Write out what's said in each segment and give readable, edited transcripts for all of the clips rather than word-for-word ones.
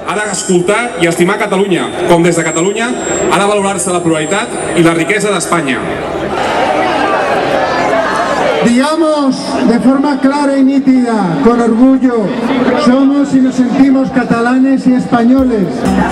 ha d'escoltar i estimar Catalunya, com des de Catalunya ha de valorar-se la pluralitat i la riquesa d'Espanya. Digamos de forma clara y nítida, con orgullo, somos y nos sentimos catalanes y españoles.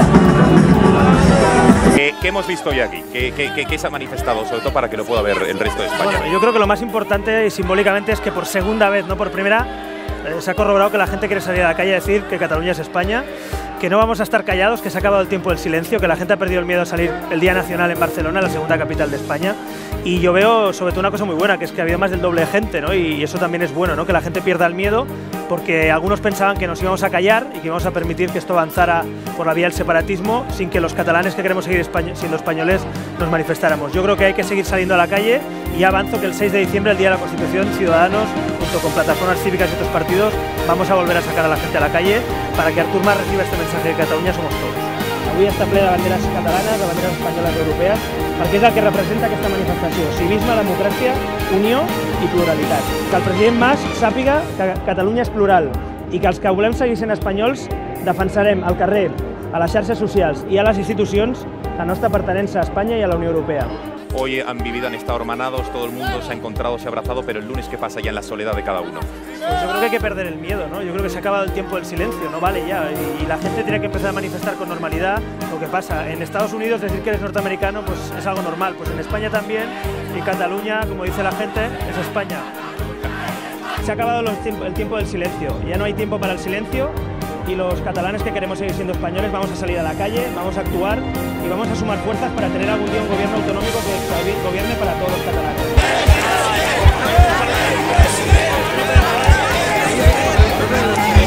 ¿Qué hemos visto hoy aquí? ¿Qué se ha manifestado, sobre todo para que lo pueda ver el resto de España? Bueno, yo creo que lo más importante y simbólicamente es que por segunda vez, no por primera, se ha corroborado que la gente quiere salir a la calle a decir que Cataluña es España, que no vamos a estar callados, que se ha acabado el tiempo del silencio, que la gente ha perdido el miedo a salir el Día Nacional en Barcelona, la segunda capital de España. Y yo veo sobre todo una cosa muy buena, que es que ha habido más del doble de gente, ¿no? Y eso también es bueno, ¿no? Que la gente pierda el miedo, porque algunos pensaban que nos íbamos a callar y que íbamos a permitir que esto avanzara por la vía del separatismo sin que los catalanes que queremos seguir siendo españoles nos manifestáramos. Yo creo que hay que seguir saliendo a la calle y avanzo que el 6 de diciembre, el Día de la Constitución, Ciudadanos, junto con plataformas cívicas y otros partidos, vamos a volver a sacar a la gente a la calle para que Artur Mas reciba este mensaje de Catalunya somos tots. Avui està ple de banderes catalanes, de banderes espanyoles i europees, perquè és el que representa aquesta manifestació: civisme, democràcia, unió i pluralitat. Que el president Mas sàpiga que Catalunya és plural i que els que volem seguir sent espanyols defensarem al carrer, a les xarxes socials i a les institucions la nostra pertinença a Espanya i a la Unió Europea. Hoy han vivido, han estado hermanados, todo el mundo se ha encontrado, se ha abrazado, pero el lunes, ¿qué pasa ya en la soledad de cada uno? Pues yo creo que hay que perder el miedo, ¿no? Yo creo que se ha acabado el tiempo del silencio, no vale ya, y la gente tiene que empezar a manifestar con normalidad lo que pasa. En Estados Unidos decir que eres norteamericano pues es algo normal, pues en España también, y Cataluña, como dice la gente, es España. Se ha acabado el tiempo del silencio, ya no hay tiempo para el silencio, y los catalanes que queremos seguir siendo españoles vamos a salir a la calle, vamos a actuar y vamos a sumar fuerzas para tener algún día un gobierno autonómico que gobierne para todos los catalanes.